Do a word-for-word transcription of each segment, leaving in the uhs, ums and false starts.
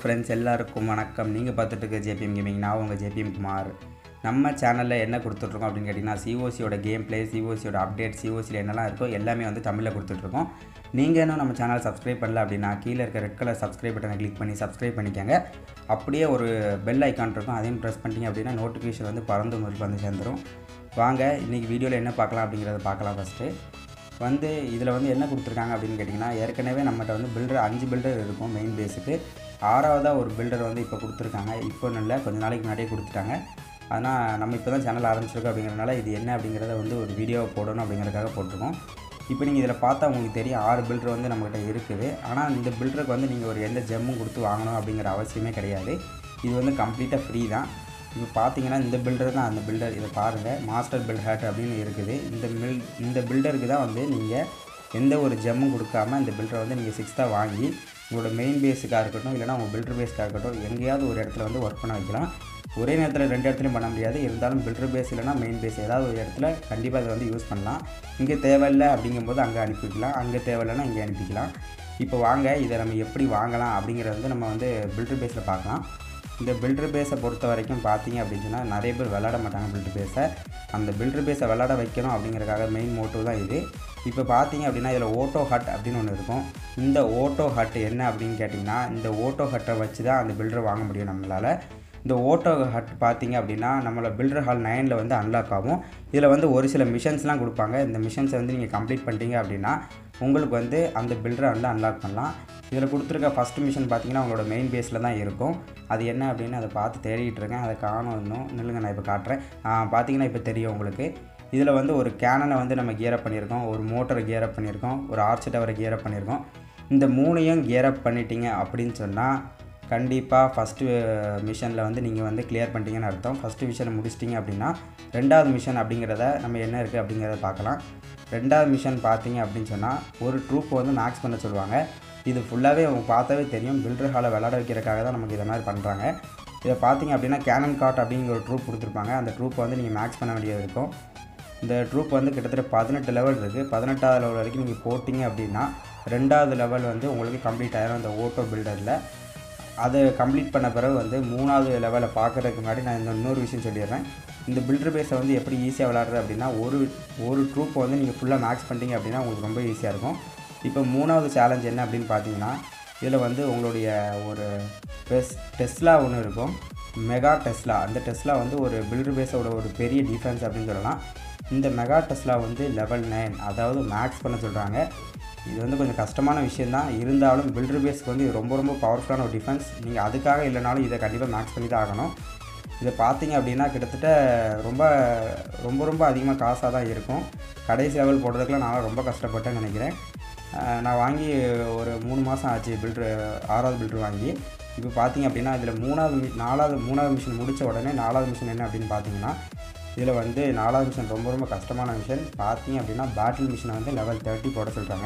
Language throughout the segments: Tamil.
ஃப்ரெண்ட்ஸ் எல்லாருக்கும் வணக்கம். நீங்கள் பார்த்துட்டு இருக்க ஜேபிஎம் கேமிங். நான் உங்கள் ஜேபிஎம் குமார். நம்ம சேனலில் என்ன கொடுத்துட்ருக்கோம் அப்படின்னு கேட்டிங்கன்னா, சிஓசியோட கேம் பிளே, சிஓசியோட அப்டேட், சிஓசியில் என்னெல்லாம் இருக்கோ எல்லாமே வந்து தமிழில் கொடுத்துட்ருக்கோம். நீங்கள் இன்னும் நம்ம சேனலை சப்ஸ்கிரைப் பண்ணல அப்படின்னா கீழே இருக்க ரெட் கலர் சப்ஸ்கிரைப் பட்டனை கிளிக் பண்ணி சப்ஸ்கிரைப் பண்ணிக்கோங்க. அப்படியே ஒரு பெல் ஐக்கான் இருக்கும், அதையும் ப்ரெஸ் பண்ணிட்டீங்க அப்படின்னா நோட்டிஃபிகேஷன் வந்து பறந்து உங்களுக்கு வந்து சேர்ந்துடும். வாங்க இன்றைக்கி வீடியோவில் என்ன பார்க்கலாம் அப்படிங்கிறத பார்க்கலாம். ஃபஸ்ட்டு வந்து இதில் வந்து என்ன கொடுத்துருக்காங்க அப்படின்னு கேட்டிங்கன்னா, ஏற்கனவே நம்மகிட்ட வந்து பில்டர் அஞ்சு பில்டர் இருக்கும் மெயின் பேஸுக்கு. ஆறாவதாக ஒரு பில்டர் வந்து இப்போ கொடுத்துருக்காங்க. இப்போ இல்லை, கொஞ்சம் நாளைக்கு முன்னாடியே கொடுத்துட்டாங்க. ஆனால் நம்ம இப்போ தான் சேனல் ஆரம்பிச்சிருக்கோம் அப்படிங்கிறனால இது என்ன அப்படிங்கிறத வந்து ஒரு வீடியோ போடணும் அப்படிங்கிறதுக்காக போட்டிருக்கோம். இப்போ நீங்கள் இதில் பார்த்தா உங்களுக்கு தெரியும், ஆறு பில்டர் வந்து நம்மகிட்ட இருக்குது. ஆனால் இந்த பில்டருக்கு வந்து நீங்கள் ஒரு எந்த ஜெம்மும் கொடுத்து வாங்கணும் அப்படிங்கிற அவசியமே கிடையாது. இது வந்து கம்ப்ளீட்டாக ஃப்ரீ தான். இப்போ பார்த்தீங்கன்னா இந்த பில்டர் தான் அந்த பில்டர். இதை பாருங்கள், மாஸ்டர் பில்ட் ஹேட் அப்படின்னு இருக்குது. இந்த மில் இந்த பில்டருக்கு தான் வந்து நீங்கள் எந்த ஒரு ஜெம்மும் கொடுக்காமல் இந்த பில்டரை வந்து நீங்கள் சிக்ஸ்த்தாக வாங்கி உங்களோட மெயின் பேஸுக்காக இருக்கட்டும், இல்லைனா உங்கள் பில்டர் பேஸுக்காக இருக்கட்டும், எங்கேயாவது ஒரு இடத்துல வந்து ஒர்க் பண்ண வைக்கலாம். ஒரே நேரத்தில் ரெண்டு இடத்துலையும் பண்ண முடியாது. இருந்தாலும் பில்டர் பேஸ் இல்லைனா மெயின் பேஸ் ஏதாவது ஒரு இடத்துல கண்டிப்பாக இதை வந்து யூஸ் பண்ணலாம். இங்கே தேவையில்லை அப்படிங்கும்போது அங்கே அனுப்பிக்கலாம், அங்கே தேவையில்லைன்னா இங்கே அனுப்பிக்கலாம். இப்போ வாங்க இதை நம்ம எப்படி வாங்கலாம் அப்படிங்கிறத வந்து நம்ம வந்து பில்டர் பேஸில் பார்க்கலாம். இந்த பில்டர் பேஸை பொறுத்த வரைக்கும் பார்த்தீங்க அப்படின்னு சொன்னால் நிறைய பேர் விளாட மாட்டாங்க பில்டர் பேஸை. அந்த பில்டர் பேஸை விளாட வைக்கணும் அப்படிங்கிறக்காக மெயின் மோட்டிவ் தான் இது. இப்போ பார்த்தீங்க அப்படின்னா இதில் ஓட்டோ ஹட் அப்படின்னு ஒன்று இருக்கும். இந்த ஓட்டோ ஹட் என்ன அப்படின்னு கேட்டிங்கன்னா, இந்த ஓட்டோ ஹட்டை வச்சு தான் அந்த பில்டரை வாங்க முடியும் நம்மளால். இந்த ஓட்டோ ஹட் பார்த்திங்க அப்படின்னா நம்மளோட பில்டர் ஹால் நைனில் வந்து அன்லாக் ஆகும். இதில் வந்து ஒரு சில மிஷன்ஸ்லாம் கொடுப்பாங்க. இந்த மிஷன்ஸை வந்து நீங்கள் கம்ப்ளீட் பண்ணிட்டீங்க அப்படின்னா உங்களுக்கு வந்து அந்த பில்டரை வந்து அன்லாக் பண்ணலாம். இதில் கொடுத்துருக்க ஃபஸ்ட்டு மிஷன் பார்த்திங்கன்னா உங்களோட மெயின் பேஸில் தான் இருக்கும். அது என்ன அப்படின்னு அதை பார்த்து தேடிகிட்டு இருக்கேன். அதை காணும் இன்னும் நில்லுங்க, நான் இப்போ காட்டுறேன். பார்த்தீங்கன்னா இப்போ தெரியும் உங்களுக்கு. இதில் வந்து ஒரு கேனனை வந்து நம்ம கியரப் பண்ணியிருக்கோம், ஒரு மோட்டரை கியரப் பண்ணியிருக்கோம், ஒரு ஆர்ச் டவரை கியரப் பண்ணியிருக்கோம். இந்த மூணையும் கியரப் பண்ணிட்டீங்க அப்படின்னு சொன்னால் கண்டிப்பாக ஃபஸ்ட்டு மிஷனில் வந்து நீங்கள் வந்து கிளியர் பண்ணிட்டீங்கன்னு அர்த்தம். ஃபஸ்ட்டு மிஷனை முடிச்சிட்டிங்க அப்படின்னா ரெண்டாவது மிஷன் அப்படிங்கிறத நம்ம என்ன இருக்குது அப்படிங்கிறத பார்க்கலாம். ரெண்டாவது மிஷன் பார்த்தீங்க அப்படின்னு சொன்னால் ஒரு ட்ரூப்பை வந்து மேக்ஸ் பண்ண சொல்லுவாங்க. இது ஃபுல்லாகவே அவங்க பார்த்தாவே தெரியும், பில்டர் ஹாலை விளாட வைக்கிறதுக்காக தான் நமக்கு இதை மாதிரி பண்ணுறாங்க. இதை பார்த்தீங்க அப்படின்னா கேனன் காட் அப்படிங்கிற ஒரு ட்ரூப் கொடுத்துருப்பாங்க. அந்த ட்ரூப்பை வந்து நீங்கள் மேக்ஸ் பண்ண வேண்டியது இருக்கும். இந்த ட்ரூப் வந்து கிட்டத்தட்ட பதினெட்டு லெவல் இருக்குது. பதினெட்டாவது லெவல் வரைக்கும் நீங்கள் போட்டிங்க அப்படின்னா ரெண்டாவது லெவல் வந்து உங்களுக்கு கம்ப்ளீட் ஆகிடும் இந்த ஓட்டோ பில்டரில். அதை கம்ப்ளீட் பண்ண பிறகு வந்து மூணாவது லெவலை பார்க்குறதுக்கு முன்னாடி நான் இந்த இன்னொரு விஷயம் சொல்லிடுறேன். இந்த பில்டர் பேஸை வந்து எப்படி ஈஸியாக விளாட்றது அப்படின்னா, ஒரு ஒரு ட்ரூப்பை வந்து நீங்கள் ஃபுல்லாக மேக்ஸ் பண்ணிட்டீங்க அப்படின்னா உங்களுக்கு ரொம்ப ஈஸியாக இருக்கும். இப்போ மூணாவது சேலஞ்ச் என்ன அப்படின்னு பார்த்தீங்கன்னா, இதில் வந்து உங்களுடைய ஒரு பெஸ் டெஸ்லா ஒன்று இருக்கும், மெகா டெஸ்லா. அந்த டெஸ்லா வந்து ஒரு பில்டர் பேஸோட ஒரு பெரிய டிஃபென்ஸ் அப்படின்னு சொல்லலாம். இந்த மெகா டெஸ்லா வந்து லெவல் நைன், அதாவது மேக்ஸ் பண்ண சொல்கிறாங்க. இது வந்து கொஞ்சம் கஷ்டமான விஷயந்தான். இருந்தாலும் பில்டர் பேஸ்க்கு வந்து இது ரொம்ப ரொம்ப பவர்ஃபுல்லான ஒரு டிஃபென்ஸ். நீங்கள் அதுக்காக இல்லைனாலும் இதை கண்டிப்பாக மேக்ஸ் பண்ணி தான் ஆகணும். இதை பார்த்தீங்க அப்படின்னா கிட்டத்தட்ட ரொம்ப ரொம்ப ரொம்ப அதிகமாக காசாக தான் இருக்கும். கடைசி லெவல் போடுறதுக்குலாம் நான் ரொம்ப கஷ்டப்பட்டேன்னு நினைக்கிறேன். நான் வாங்கி ஒரு மூணு மாதம் ஆச்சு பில்ட்ரு, ஆறாவது பில்ட்ரு வாங்கி. இப்போ பார்த்தீங்க அப்படின்னா இதில் மூணாவது மி நாலாவது மூணாவது மிஷன் முடித்த உடனே நாலாவது மிஷன் என்ன அப்படின்னு பார்த்தீங்கன்னா, இதில் வந்து நாலாவது மிஷன் ரொம்ப ரொம்ப கஷ்டமான மிஷன். பார்த்தீங்க அப்படின்னா பேட்டில் மிஷனை வந்து லெவல் தேர்ட்டி போட சொல்கிறாங்க.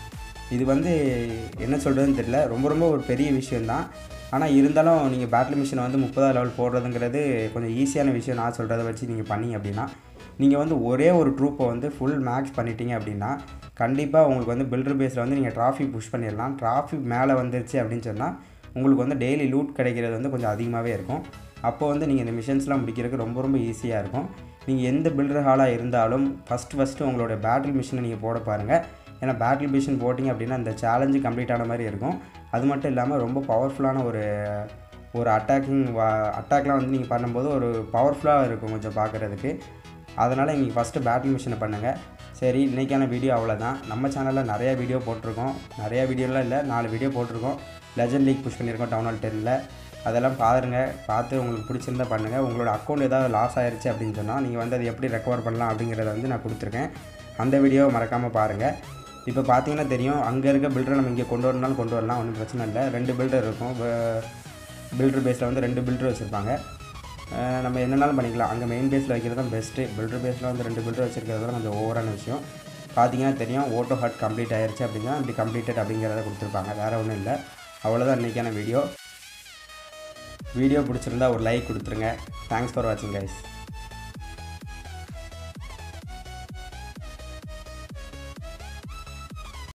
இது வந்து என்ன சொல்கிறதுன்னு தெரியல, ரொம்ப ரொம்ப ஒரு பெரிய விஷயந்தான். ஆனால் இருந்தாலும் நீங்கள் பேட்டில் மிஷனை வந்து முப்பதாவது லெவல் போடுறதுங்கிறது கொஞ்சம் ஈஸியான விஷயம். நான் சொல்கிறத வச்சு நீங்கள் பண்ணிங்க அப்படின்னா, நீங்கள் வந்து ஒரே ஒரு ட்ரூப்பை வந்து ஃபுல் மேக்ஸ் பண்ணிட்டீங்க அப்படின்னா கண்டிப்பாக உங்களுக்கு வந்து பில்டர் பேஸில் வந்து நீங்கள் ட்ராஃபி புஷ் பண்ணிடலாம். ட்ராஃபி மேலே வந்துருச்சு அப்படின்னு சொன்னால் உங்களுக்கு வந்து டெய்லி லூட் கிடைக்கிறது வந்து கொஞ்சம் அதிகமாகவே இருக்கும். அப்போ வந்து நீங்கள் இந்த மிஷன்ஸ்லாம் முடிக்கிறதுக்கு ரொம்ப ரொம்ப ஈஸியாக இருக்கும். நீங்கள் எந்த பில்டர் ஹாலாக இருந்தாலும் ஃபஸ்ட்டு ஃபஸ்ட்டு உங்களோட பேட்டில் மிஷனை நீங்கள் போட பாருங்கள். ஏன்னா பேட்டில் மிஷன் போட்டிங்க அப்படின்னா இந்த சேலஞ்சு கம்ப்ளீட் ஆன மாதிரி இருக்கும். அது மட்டும் இல்லாமல் ரொம்ப பவர்ஃபுல்லான ஒரு ஒரு அட்டாக்கிங் வா அட்டாக்லாம் வந்து நீங்கள் பண்ணும்போது ஒரு பவர்ஃபுல்லாக இருக்கும் கொஞ்சம் பார்க்குறதுக்கு. அதனால் நீங்கள் ஃபஸ்ட்டு பேட்டில் மிஷனை பண்ணுங்கள். சரி, இன்றைக்கான வீடியோ அவ்வளோதான். நம்ம சேனலில் நிறையா வீடியோ போட்டிருக்கோம். நிறையா வீடியோலாம் இல்லை, நாலு வீடியோ போட்டிருக்கோம். லெஜண்ட் லீக் புஷ் பண்ணியிருக்கோம் டவுன் ஹால் டென்னில். அதெல்லாம் பாருங்கள். பார்த்து உங்களுக்கு பிடிச்சிருந்தா பண்ணுங்கள். உங்களோட அக்கௌண்ட் ஏதாவது லாஸ் ஆகிருச்சு அப்படின்னு சொன்னால் நீங்கள் வந்து அதை எப்படி ரெக்கவர் பண்ணலாம் அப்படிங்கிறத வந்து நான் கொடுத்துருக்கேன். அந்த வீடியோவை மறக்காமல் பாருங்கள். இப்போ பார்த்தீங்கன்னா தெரியும், அங்கே இருக்க பில்டரை நம்ம இங்கே கொண்டு வரணும்னாலும் கொண்டு வரலாம், ஒன்றும் பிரச்சனை இல்லை. ரெண்டு பில்டர் இருக்கும். பில்டர் பேஸில் வந்து ரெண்டு பில்டர் வச்சுருப்பாங்க. நம்ம என்னென்னாலும் பண்ணிக்கலாம். அங்கே மெயின் பேஸில் வைக்கிறது தான் பெஸ்ட்டு. பில்டர் பேஸில் வந்து ரெண்டு பில்டர் வச்சுருக்கிறது தான் கொஞ்சம் ஓவரான விஷயம். பார்த்தீங்கன்னா தெரியும், ஓட்டோ ஹட் கம்ப்ளீட் ஆயிடுச்சு அப்படின்னா இப்படி கம்ப்ளீட்டட் அப்படிங்கிறத கொடுத்துருப்பாங்க. வேறு ஒன்றும் இல்லை. அவ்வளோதான் இன்றைக்கான வீடியோ. வீடியோ பிடிச்சிருந்தா ஒரு லைக் கொடுத்துருங்க. தேங்க்ஸ் ஃபார் வாட்சிங் கைஸ்.